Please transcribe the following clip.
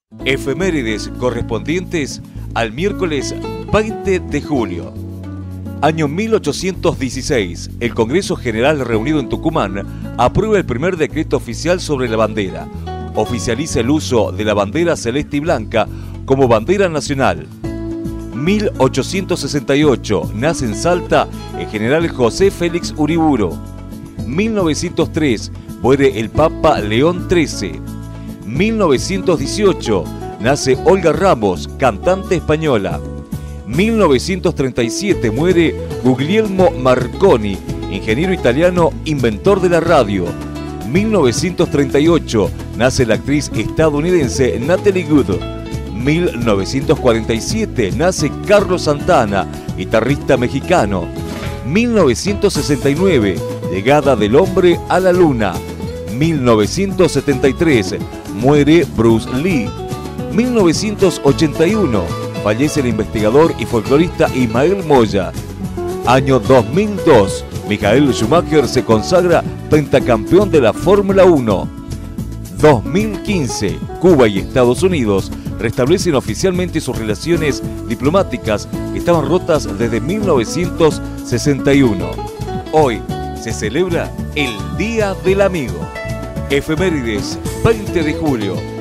Efemérides correspondientes al miércoles 20 de julio. Año 1816, el Congreso General reunido en Tucumán aprueba el primer decreto oficial sobre la bandera. Oficializa el uso de la bandera celeste y blanca como bandera nacional. 1868, nace en Salta el general José Félix Uriburu. 1903, muere el Papa León XIII. 1918, nace Olga Ramos, cantante española. 1937, muere Guglielmo Marconi, ingeniero italiano, inventor de la radio. 1938, nace la actriz estadounidense Natalie Wood. 1947, nace Carlos Santana, guitarrista mexicano. 1969, llegada del hombre a la luna. 1973, muere Bruce Lee. 1981, fallece el investigador y folclorista Ismael Moya. Año 2002, Michael Schumacher se consagra pentacampeón de la Fórmula 1. 2015, Cuba y Estados Unidos restablecen oficialmente sus relaciones diplomáticas que estaban rotas desde 1961. Hoy se celebra el Día del Amigo. Efemérides 20 de julio.